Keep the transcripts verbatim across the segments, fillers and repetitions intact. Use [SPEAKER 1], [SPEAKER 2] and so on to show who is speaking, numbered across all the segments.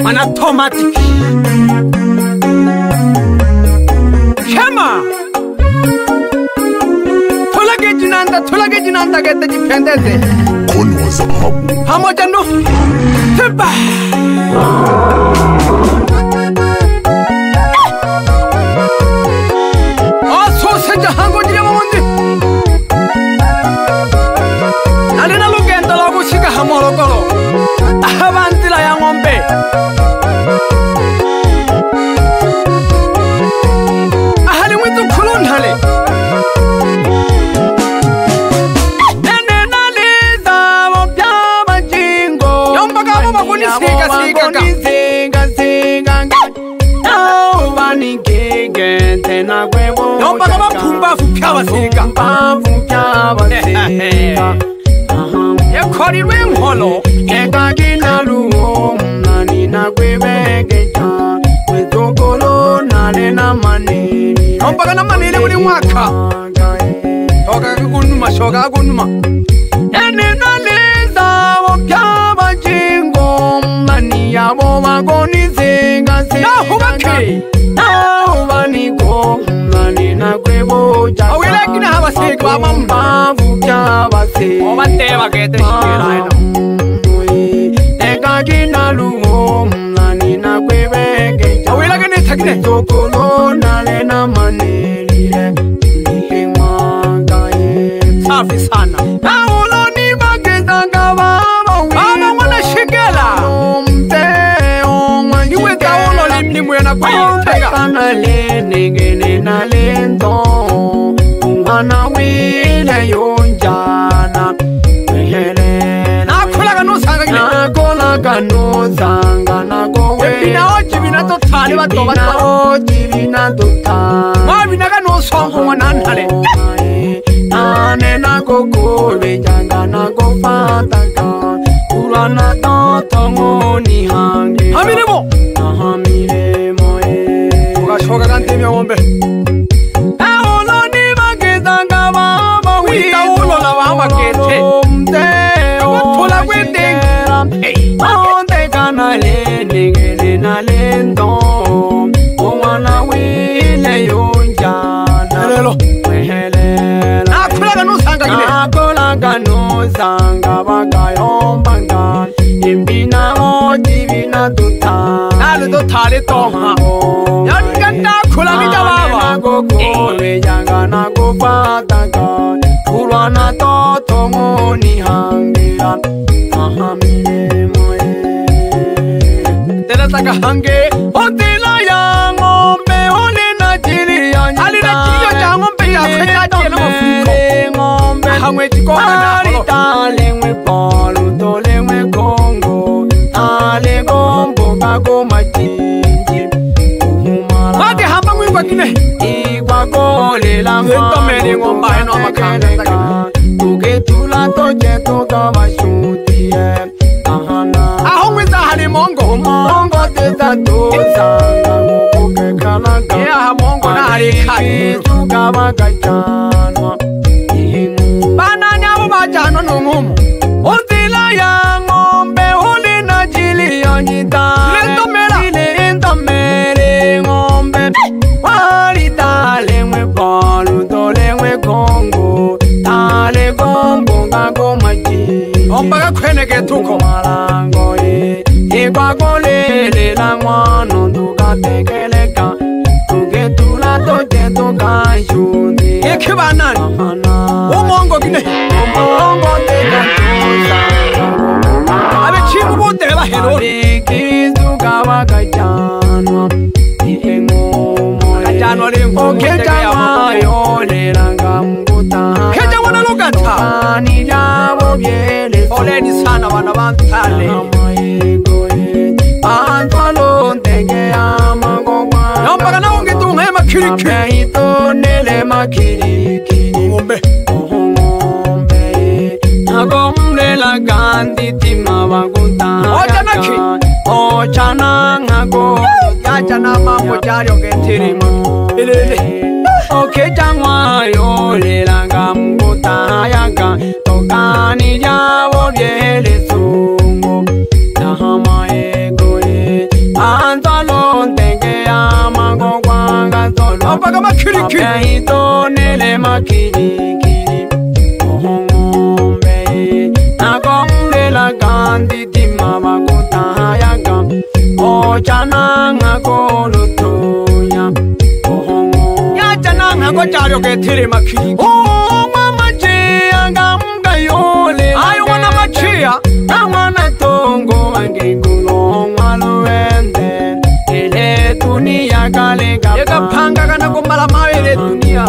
[SPEAKER 1] Mana automatic. Shema. Tulage jinanda, tulage jinanda gete jipendeze.
[SPEAKER 2] Kono waza habu.
[SPEAKER 1] Hamo jano. Tiba. Aso seja hango jile mamundi. Alina lugenda lagu shika hamoro kolo. Ahabantila ya ngombe. Ahali witu kulun hale. Nene naliza wapya majingo. Yomba kama makuni siga siga ka. Siga siga ka. Wani kege tena kwebo. Yomba kama pumba fukyawa siga. Pumba fukyawa siga. Kori ring holo, eka gina luo, nani na kwebegeja, wetokolo nale na manini. Ompaga na manini wuli waka. Toka kagunuma, shoka kagunuma. Eni naliza wapya bajingo, nani ya boba goni zinga zinga. Na hubaki, na hubani ko, nani na kweboja. Awile kina haba sigwa mamba vukya basi. Omate bagete shikera ino. Eka gina luo, nani na kwebegeja. Awile kini takine. Tokolo nale na manelire. Safi sana. Paulo ni bageta ngaba mawi. Baba wana shikela. Omte omwa niwe kaulo limni mwena kwa yitega. Kana le negene na lento. Ungana wile yonjana. Mehere. Nakula kanu sanga gine. Nakula kanu sanga na gowe. Bina oji bina totali bato bato. Bina oji bina totali. Mwa bina kanu songo wananhale. Ane na koko lejanga na kofataka Kurana tatango ni hange Hamiremo Hamiremo Uga shoga kante mi ombe Aolo ni magezanga mama Wika ulo la wama kete Mte Tula kwete Onde kana le Negele na lento Owana wile yonjana Lelo Akola gano sanga bagayombanga Imbina oji bina tuta Nale to tale toha Yanganda kula mija baba Nagoko lejanga nagofataka Kurwana toto ngoni hangira Ahamile moe Tela taka hange Otila ya ngombe Ole na jili ya nyita Ali na jili ya ngombe ya kwenya jela mafuko Hamwe chikona na holo Talengwe polo, tolengwe kongo Tale gombo kako machinji Wate hamba mwingwa kine Igwa kole la mwa Ntomeni ngomba eno makanga Tuke tula toje toka washuti Aho mweza hali mongo Mongo teza toza Kuke kanaka Yeah mongo na hali kati Tuka wakachanwa Bana nyabo bajano nungumu Ontila ya ngombe Huli na jili yonyita Lento mera Lento mere ngombe Wali talengwe polu Tolengwe kongo Tale gombo Ngako maji Ombaga kwene ketuko Malango ye Igwa kolele la ngwano Tuka tekeleka Tuke tula toje toka shuni Ikiba nani Umongo gine Umongo teka tuza Abe chimu bote la herori Kizuka wakajanwa Ihengo Kajanwa lingo Keja mayo Leranga mbuta Keja wana lugata Nijabo biele Oleni sana wana bantale Antalo Tege amagogwa Yombaga na unge tunga ema kiriki Abeito nele makiriki Ngombe Ngombe la gandhi tima waguta Ojanaki Ochana ngago Yachana mambo jario ketiri Ilele Oke jangwa yo lelanga mguta Yaka Tokani javo biele sungo Nahama ego e itonele makirikiri ngombe nagongela kandi timama kutayaga ochana ngakolutonya ya jana ngakotalo kethere makirikiri oh mama jia ngamga yole ayo wana machia namana tongo wangengulo ngwaluende ele dunia kalega yeka panga kana kumbala mawele dunia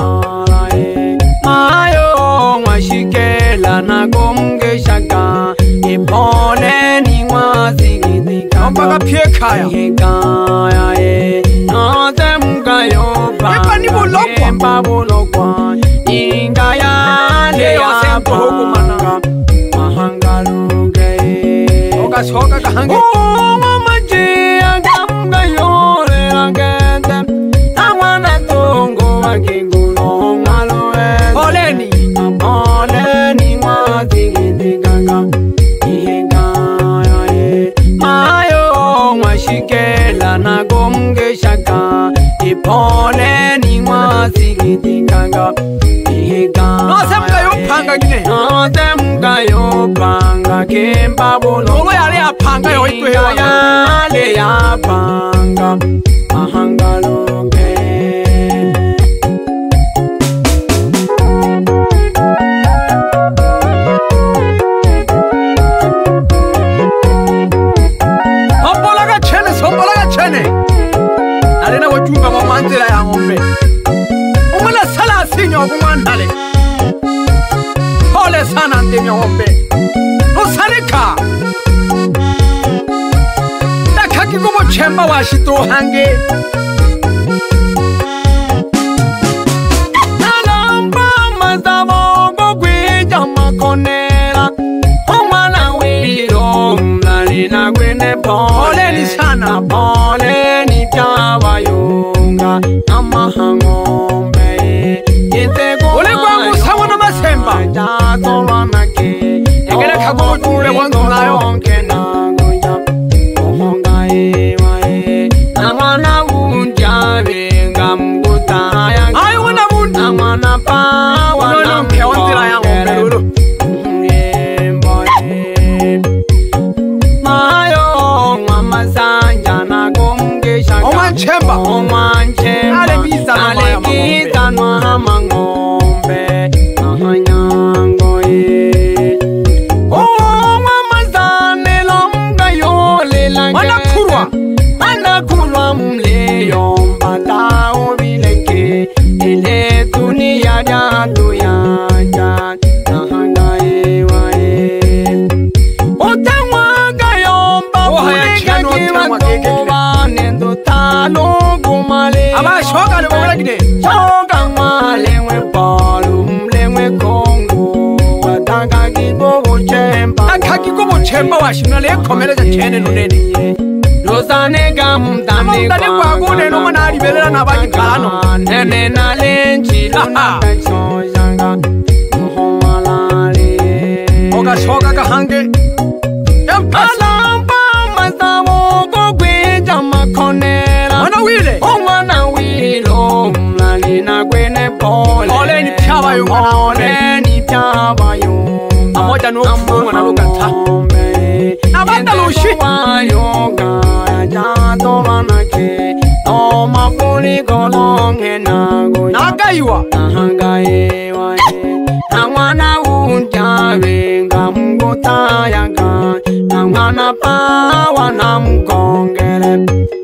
[SPEAKER 1] mayo ngwashikela na kumgeshaka ipone ni ngwazigidika ompaka piekaya hikaya e noze mgayo pa yepa ni bulokwa yepa bulokwa ingaya le ya pohukumana mahangaluge oka soka kahange oh mama jia gamga yore rangende amwana tongo wakingulo ngaloe oleni oleni ngwatigidikanga ihekaya e mayo ngwashikela nagomgeshaka ipoleni ngwatigidikanga nosemka yophanga kine nosemka yophanga kembabolo olo yale yaphanga yoitwewa yale yaphanga ahangaloke hombolaga chene hombolaga chene alena wajumba mamanzela ya ngombe umala sala sinyo kumandale pole sana ndemya ngombe usalika dakaki kubo chemba washito hange nalamba mazabo gogwija makonera umwana wiro mlalina gwene pole ni sana pole ni tabayunga amahangombe ule kwangu sawa na masemba egele kagojule wanzulayo amwana bunjabenga mbutaya ayo wana bunja amwana pa wana mpewanzira ya ngombelulu mayo ngwamasanja nagomgesha omwanchemba omwanchemba alekiza nwama ngombe ahanyango ye oh mama zane longa yole la wanakurwa wanakurwa mleyo mbata obileke ele dunia dadu ya ja ahangaye wae otangwaga yomba fuleka kiwa nendo talo gumale abashoka lebogagide shoka male we palum lewe kongo watanga kibobo chemba akaki kobo chemba washina le komeleza chene nunene lozane gamdane gamdane kwagune no mana alibelela nabajikalano nene nalenji lona chojanga muhomalale oga shoka kahange yampalamba mazabo gogweja makonera wana wile omwana wilo mlalina gwene pole pole ni pyaba yo pole ni pyaba yo amoja no kufunga na lugata abanda lushi wayoga ja to manake no mafuli golonge na go nagaiwa nagaiwa amwana unjabe ngamgotayanga namwana pawa namgongere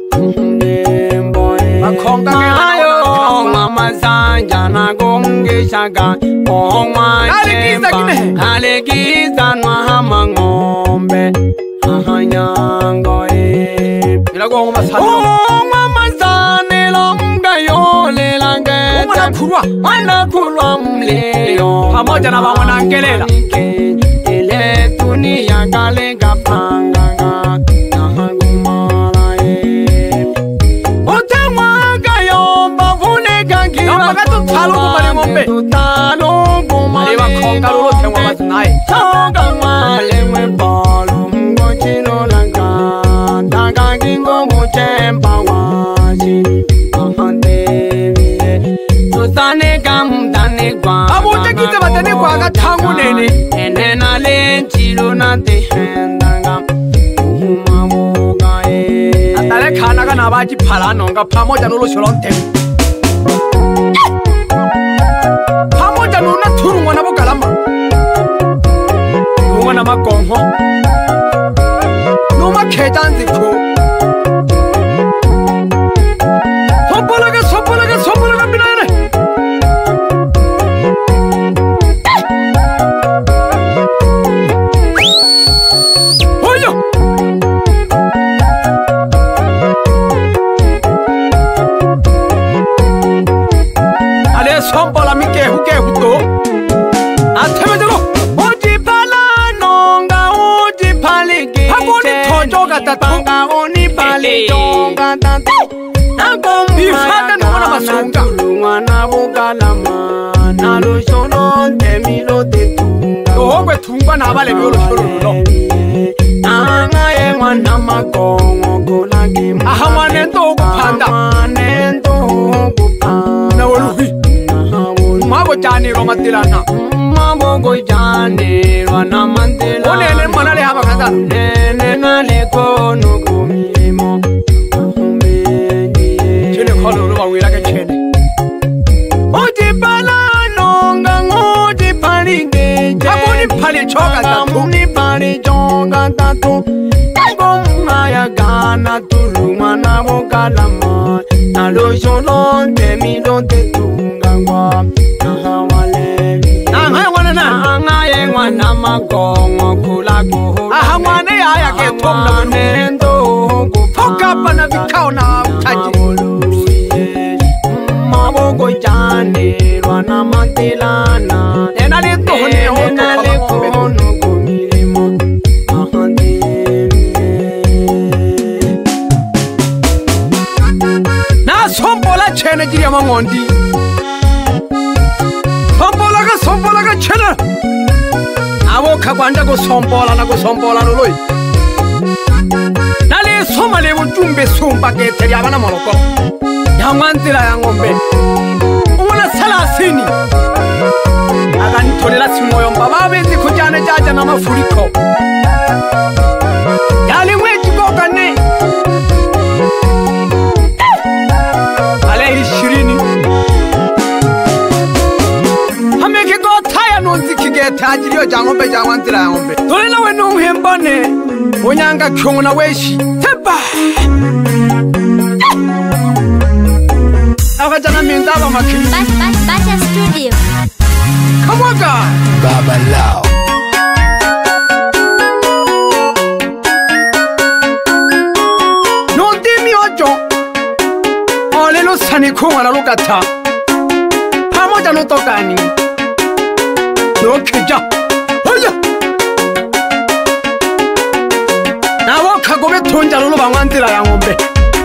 [SPEAKER 1] ayo mama zanja nagomgeshaga omwachemba alegiza nwahama ngombe ahanyango e mama zane longa yole lange wanakulwa mleyo pamoja na wawanangelela ile dunia kalega pangaga nahagumala e utamwaga yomba vulega gira tutalo kumale ngombe tutalo kumale wakonga lolote wa mazinae tonga male we bolu mgochilo langa daga gingo muchemba waji ahandevi abute kitse batene kwa ka thangu nene enena le tshilo na tehendanga umaboga e atale khana kana ba ji phala nonga phamo jano lo sholonte phamo jano na thurungwa na bokalama ngwana makongo no makhetanzi kho sopolaga sopolaga sopolaga binane oyo ale sompola mike huke huto athemejelo oji pala nonga oji palike hakoni thojoga tatanga oni pale jonga tatu ifata nona masunga ngwana bokalama nalo shono temilo tetunga ohwe thungwa nabale byolo sholo anga ye mwana makongo kolage aha mwane ndo kuphanda mwane ndo kuphanda na woluhi mabo jani ro matilana mabo go jani ro na mandela onene mwana le haba kaza nene na le kono kumimo wila ke chene oji pala nonga ngoji palinge aboni pali choga tatu ni pali choga tatu ngoma ya gana tuluma na bokalama na lo sholo temi do tetunga ngwa ahawale aha wana na ngaye ngwana makongo kula ko aha mwane ya ya ke thomna nendo kuphoka pana vikao na uchaji go jane rwana mantelana ena le tone ona le kono komilimo ahande na sombola chene jiri amangondi sombola ga sombola ga chene abo khagwanda go sombola na go sombola loloi nale soma le butumbe sumba ke teri abana moloko yamantila ya ngombe umona salasini akanitholela simoyo mbaba bezi khujana jaja na mafuriko yali weji kokane ale ishirini hameke go thaya nonzi kigeta ajiriyo jangombe jangwantila ya ngombe tolela wenu uhembane onyanga kyongo na weshi teba Akajana mindaba makini
[SPEAKER 3] Bacha Studio
[SPEAKER 1] Kamoga
[SPEAKER 2] Baba Lao
[SPEAKER 1] Nondimi ojo Olelo sani kuwa na lukata Pamoja notokani Nokija Oya Na waka gobe tonja lulu bangwantila ya ngombe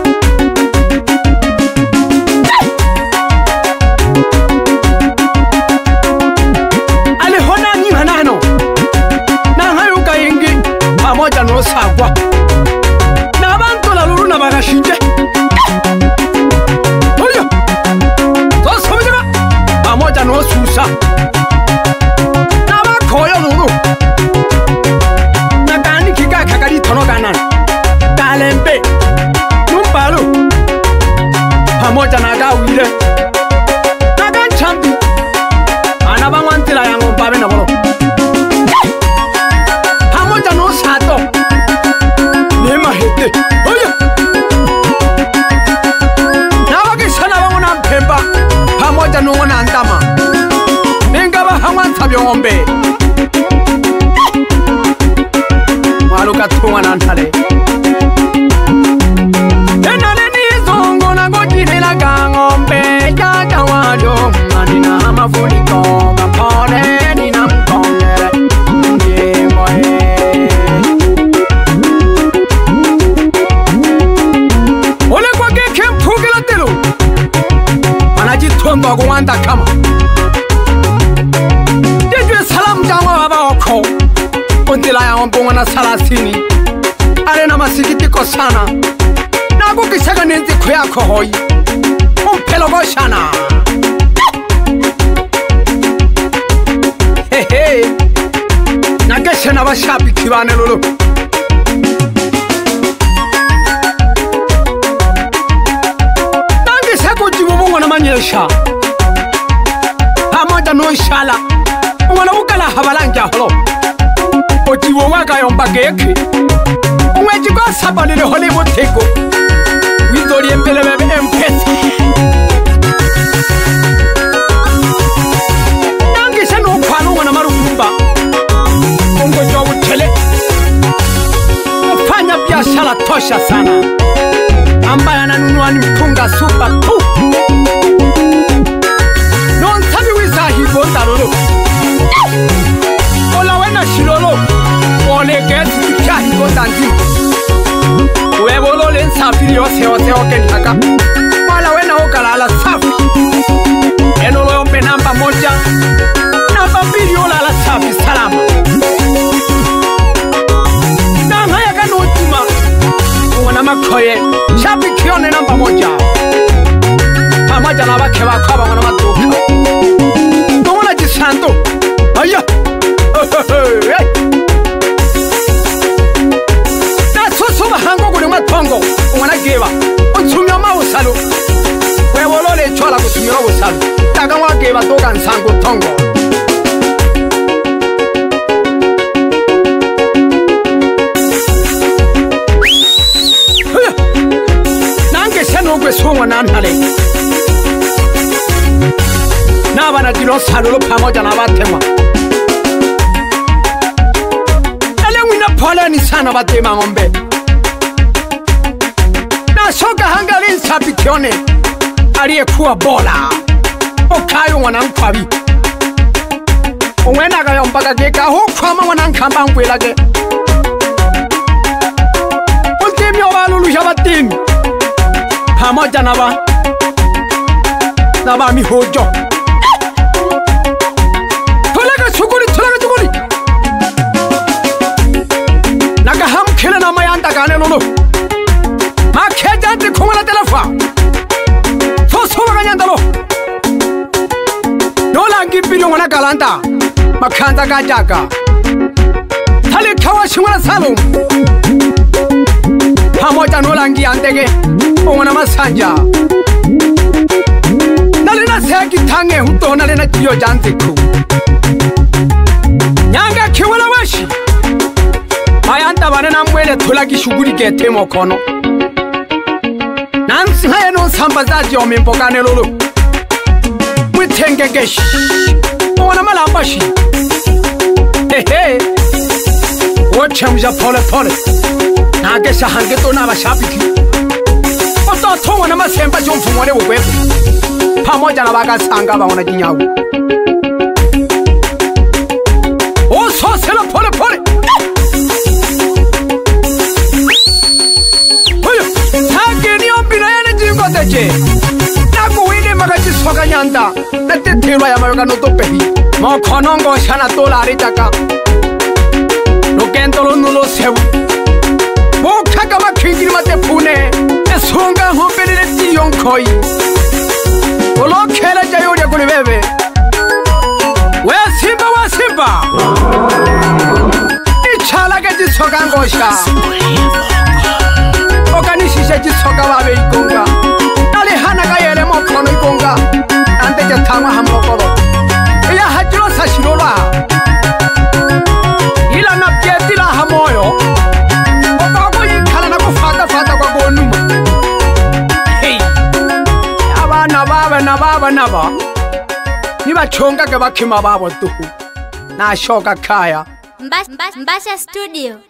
[SPEAKER 1] pamoja no sagwa na bantu la lulu na bagashinje oyo to somjira pamoja no susa na bakoyo lulu na kani kika kakari tono kanan talembe numbalo pamoja na gawire na ganchambi ana bangwantila yango babe na bolo oyo nawake sana bangu na mpemba pamoja nungo na ndama ningaba hangwa ntabyo ngombe mwaluka tunga na ntale enale nizongo na ngojirela ka ngombe jaja wajo manina amafuniko kapone nina mkongere ndimoe Tonto kuwanda kama Jejwe salamu jangwa baba wako Ontila ya mbongo na salasini Ale na masikitiko sana Na kukishaga nenzi kuyako hoi Umpelo goshana nangise n'abashabiki bane lolo nangise kujibubungwa namanyesha pamoja noshala umwana bukala habalanja holo ojiwo wagayomba geke umweji gwasabalire hole butego wizori empele bebe empesi nangise n'ukwano umwana marumba ungojo buchele ufanya biashara tosha sana ambaye ananunua ni mpunga super tu nonsabi wizahigonda lolo ola wena shilolo ole gesi chahigonda ndi webolo lensafiri yose yose okentaka wala wena okalala safi enolo yombe namba moja namba mbili olala safi salama nangaya kanotuma uwana makoye shabikione namba moja pamoja na bake bakwaba wana maduka nubona gisando aya nasusu bahango kuri matongo uwana geba utsumya mawusalo webolole chola kutumira busalo daga wageba doga nsango tongo nangese songwa nantale nabana dinosalo pamoja na batemwa elengwina poleni sana batema ngombe nasoka hangali nsabikione aliyekuwa bola okayo mwana nkwabi umwena kayombaga geka hokwama mwana nkamba ngwelage utimi obalulusha batimi pamoja naba naba mihojo tolega chukuri tolega chukuri naga hamkele na mayanda gane lolo makeja ndi kumala telefa fosoma kanyandalo nolangi bidio mwana galanda makanda gajaga tali kawa shimwana salum pamoja nolangi andege umwana masanja nalina seki tange huto nalina jiyo janziku nyanga kiwala washi mayanda banena mwele tulagi shuguri gete mokono nansi haya no sambazaji o mimpokane lulu mwitengegeshi umwana malambashi hehe wochemja pole pole nagesha hangeto n'abashabiki ototongwa n'amasemba cy'umfumore bugwego pamoja nabagasanga babona kinyago ososela pole pole oyo sageni ombina yana jingoteje nakuwine magaji soka nyanda natetelwa ya mayoga notopehi mokonongo shana dolari taka nugendo nulo sewu mokaka makingiri matepune esunga humbelele tiyonkoi olokela jayoria kuli bebe we simba wa simba ichala ke jisoka ngosha okanishishe jisoka babe ikonga ali hana kayele mokono ikonga ante jatama hamokolo ya hajiro sashirola ila na pietila hamoyo okako yikhala na kufata fata kwa bonuma hey abana baba na baba naba nibachonga ke bakima babo tu na shoka kaya
[SPEAKER 3] Mbasha Studio.